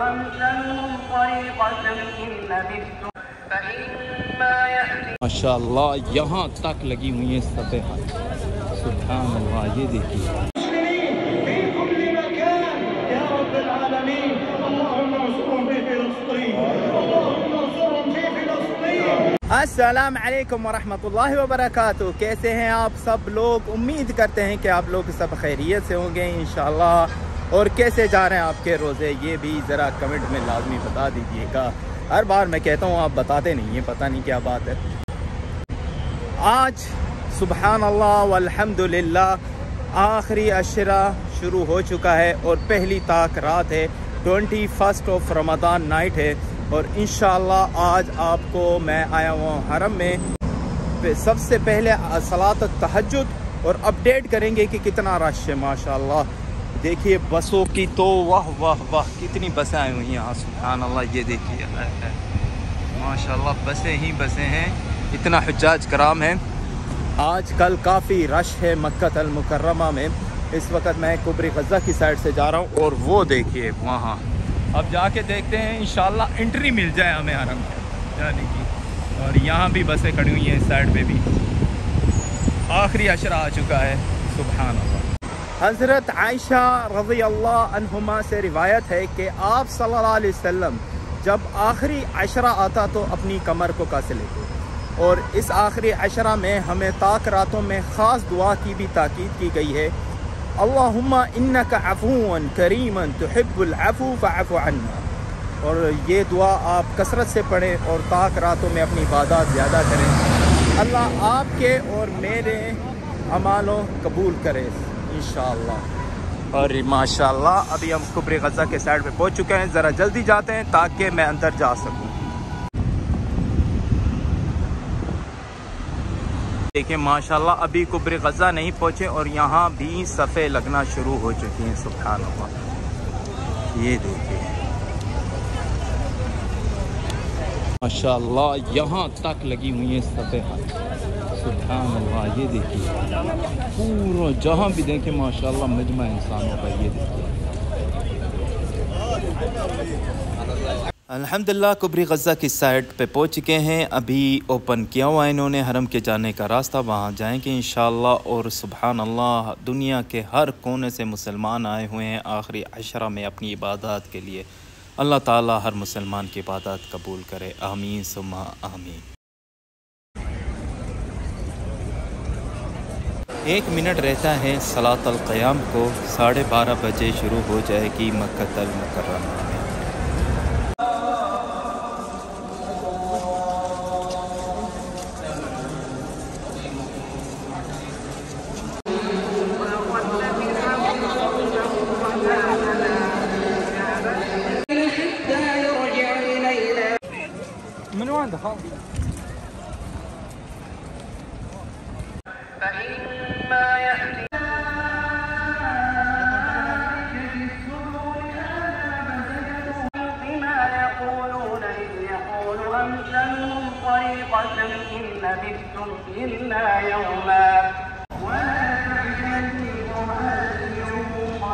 माशाअल्लाह यहाँ तक लगी हुई है सतह। सुभान अल्लाह, ये देखिए। अस्सलाम वालेकुम वरहमतुल्लाहि वबरकातुहू। कैसे हैं आप सब लोग? उम्मीद करते हैं कि आप लोग सब खैरियत से होंगे इंशाल्लाह। और कैसे जा रहे हैं आपके रोज़े, ये भी ज़रा कमेंट में लाजमी बता दीजिएगा। हर बार मैं कहता हूँ, आप बताते नहीं हैं, पता नहीं क्या बात है। आज सुबहान अल्लाह वल्हम्दुलिल्लाह आखिरी अशरा शुरू हो चुका है और पहली ताक रात है। 21 ऑफ रमज़ान नाइट है और इंशाअल्लाह आज आपको मैं आया हुआ हरम में। सबसे पहले सलात तहज्जुद और अपडेट करेंगे कि कितना रश है। माशाअल्लाह देखिए बसों की तो वाह वाह वाह, कितनी बसें आई हुई हैं यहाँ। सुभान अल्लाह, ये देखिए माशाअल्लाह बसें ही बसें हैं, इतना हुज्जाज कराम है। आज कल काफ़ी रश है मक्का अल मुकर्रमा में। इस वक्त मैं कुबरी गज़ा की साइड से जा रहा हूँ और वो देखिए वहाँ, अब जाके देखते हैं इंशाल्लाह एंट्री मिल जाए हमें हरम जाने की। और यहाँ भी बसें खड़ी हुई हैं, इस साइड पे भी आखिरी अशरा आ चुका है। सुभान अल्लाह। हज़रत आयशा रज़ी अल्लाह अन्हुमा से रिवायत है कि आप सल्लल्लाहु अलैहि वसल्लम जब आखिरी अशरा आता तो अपनी कमर को कस लेते। और इस आखिरी अशरा में हमें ताक रातों में ख़ास दुआ की भी ताकीद की गई है। अल्लाहुम्मा इन्नका अफ़ूवन करीमन तुहिब्बुल अफ़ू फ़अफ़ु अन्ना। और ये दुआ आप कसरत से पढ़ें और ताक रातों में अपनी इबादत ज़्यादा करें। अल्लाह आपके और मेरे अमालों कबूल करे इंशाअल्लाह। और माशाअल्लाह अभी हम कुबरी गज़ा के साइड पे पहुंच चुके हैं। ज़रा जल्दी जाते हैं ताकि मैं अंदर जा सकूं। देखिए माशाल्लाह अभी कुबरी गज़ा नहीं पहुँचे और यहाँ भी सफ़े लगना शुरू हो चुकी हैं। सुभान अल्लाह, ये देखिए माशाल्लाह यहाँ तक लगी हुई हैं सफ़े। सुभान अल्लाह, ये देखिए पूरा जहाँ भी देखें माशाल्लाह मजमा इंसानों का। ये देखिए अल्हम्दुलिल्लाह कुबरी गज़ा की साइड पे पहुँच चुके हैं। अभी ओपन किया हुआ है इन्होंने हरम के जाने का रास्ता, वहाँ जाएंगे इंशाअल्लाह। और सुभान अल्लाह दुनिया के हर कोने से मुसलमान आए हुए हैं आखिरी अशरा में अपनी इबादत के लिए। अल्लाह ताला हर मुसलमान की इबादत कबूल करे, आमीन सुम्मा आमीन। 1 मिनट रहता है सलात अल क़याम को, 12:30 बजे शुरू हो जाएगी मक्का अल मुकर्रमा में। من وين دخل؟ فإما يأتي بما يقولون إذ يقول أمثلهم طريقة إن لبثتم إلا يوما ولا تحتملوا هذا اليوم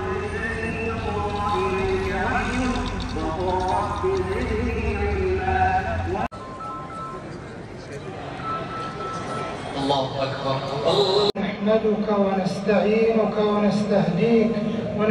الله أكبر. نحمدك ونستعينك ونستهديك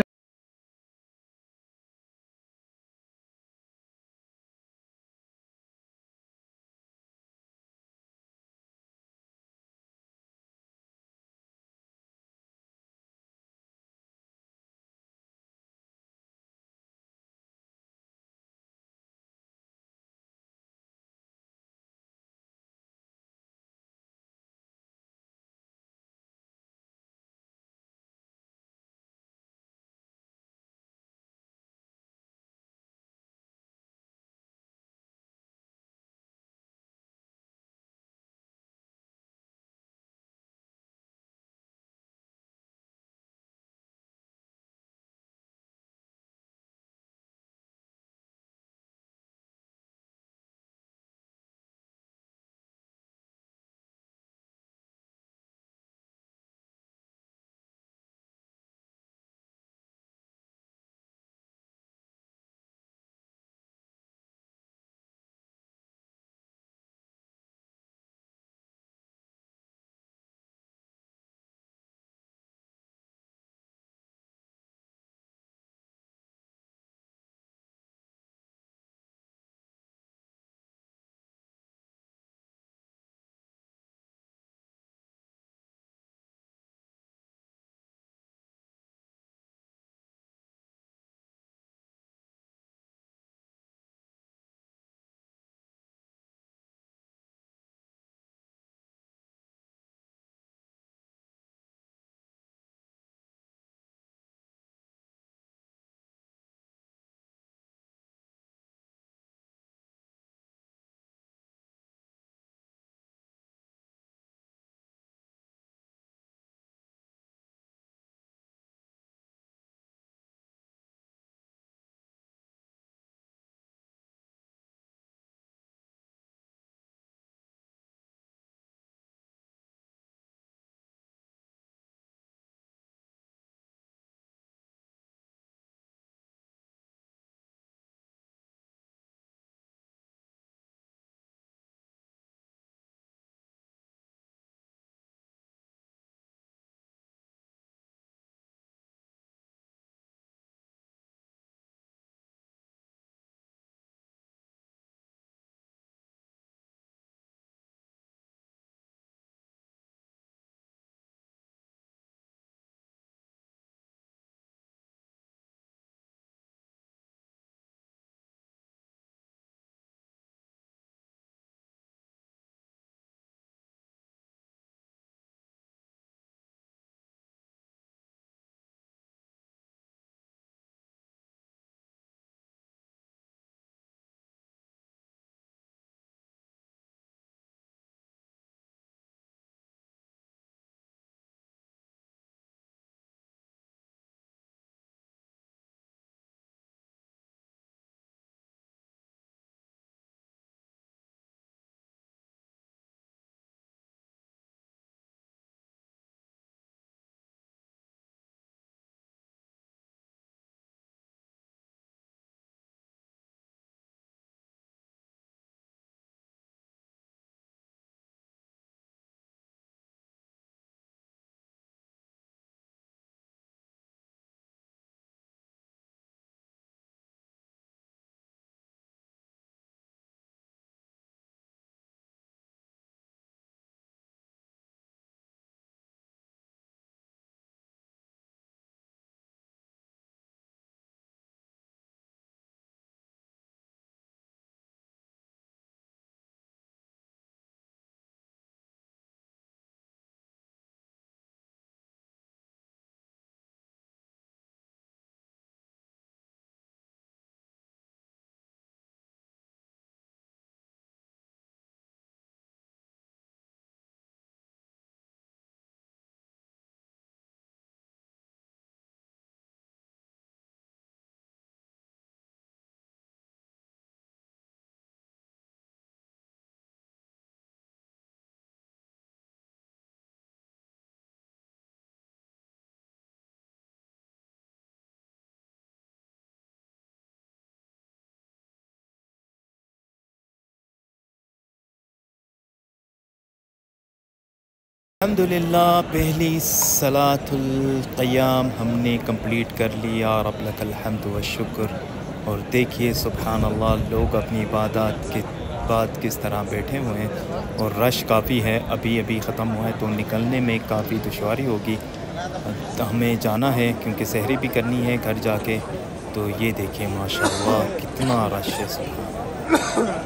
अल्हम्दुलिल्लाह पहली सलातुल क़याम हमने कंप्लीट कर ली। या रब लकल हम्द व शुक्र। और देखिए सुभान अल्लाह, लोग अपनी इबादत के बाद किस तरह बैठे हुए हैं और रश काफ़ी है। अभी अभी ख़त्म हुआ है तो निकलने में काफ़ी दुश्वारी होगी। तो हमें जाना है क्योंकि सहरी भी करनी है घर जाके। तो ये देखिए माशाअल्लाह कितना रश है। सुभान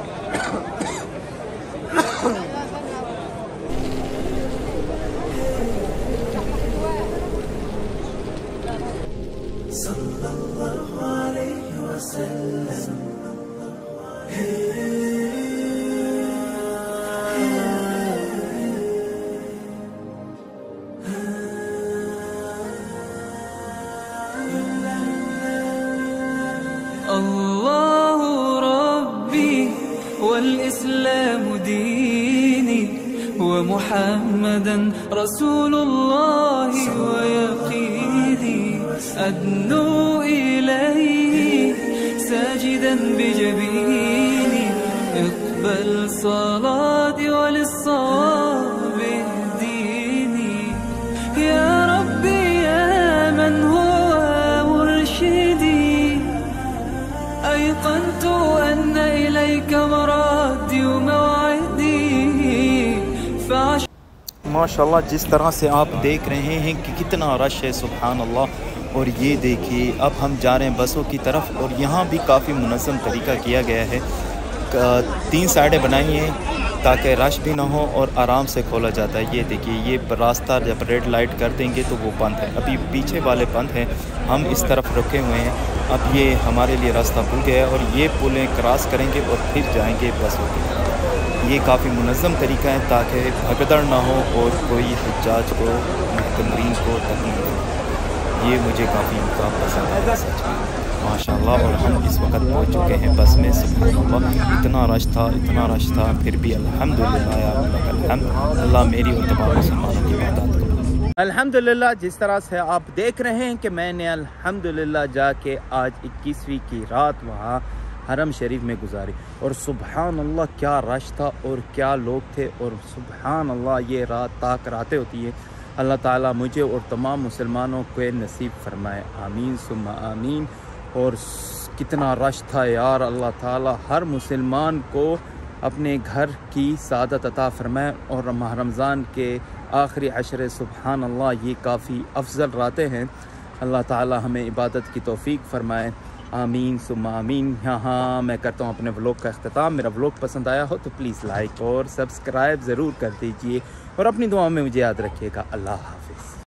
अल्लाहु रब्बी वल इस्लामु दीनी व मुहम्मदन रसूलुल्लाहि व यक़ीनी अदनु इलैहि साजिदन बिजबीनी इक़बल सलाती व लिस्साब दीनी या रब्बी या मन हुवा मुर्शिदी أيقنت أن إليك مرادي وموعدي माशाअल्लाह जिस तरह से आप देख रहे हैं कि कितना रश है सुभान अल्लाह। और ये देखिए अब हम जा रहे हैं बसों की तरफ और यहाँ भी काफ़ी मुनज़्ज़म तरीका किया गया है। 3 साइडें बनाई हैं ताकि रश भी ना हो और आराम से खोला जाता है। ये देखिए ये रास्ता जब रेड लाइट कर देंगे तो वो बंद है, अभी पीछे वाले बंद हैं, हम इस तरफ रुके हुए हैं। अब ये हमारे लिए रास्ता खुल गया है और ये पुलें क्रॉस करेंगे और फिर जाएंगे बसों की तरफ। ये काफ़ी मुनज़्ज़म तरीका है ताकि भगदड़ ना हो और कोई हुज्जाज को मुतमरीन को तकलीफ हो। ये मुझे काफ़ी मुकाम पसंद है सच में माशाअल्लाह। और हम इस वक्त पहुंच चुके हैं बस में। सुभानअल्लाह इतना रश था फिर भी अल्हम्दुलिल्लाह या रब्बल हम्द। अल्लाह मेरी और तमाम मुसलमानों की इबादत कबूल। अल्हम्दुलिल्लाह जिस तरह से आप देख रहे हैं कि मैंने अल्हम्दुलिल्लाह जाके आज 21वीं की रात वहाँ हरम शरीफ में गुजारी। और सुभान अल्लाह क्या रश था और क्या लोग थे। और सुभान अल्लाह ये रात ताक रातें होती है। अल्लाह ताला मुझे और तमाम मुसलमानों को नसीब फरमाए, आमीन सुम्मा आमीन। और कितना रश था यार, अल्लाह ताला हर मुसलमान को अपने घर की सादत अता फरमाए। और माह रमज़ान के आखिरी अशरे सुभान अल्लाह ये काफ़ी अफजल रातें हैं। अल्लाह ताला हमें इबादत की तौफीक फरमाए, आमीन सुम्मा आमीन। यहाँ मैं करता हूँ अपने व्लॉग का अख्तिताम। मेरा व्लॉग पसंद आया हो तो प्लीज़ लाइक और सब्सक्राइब ज़रूर कर दीजिए और अपनी दुआ में मुझे याद रखिएगा। अल्लाह हाफ़िज़।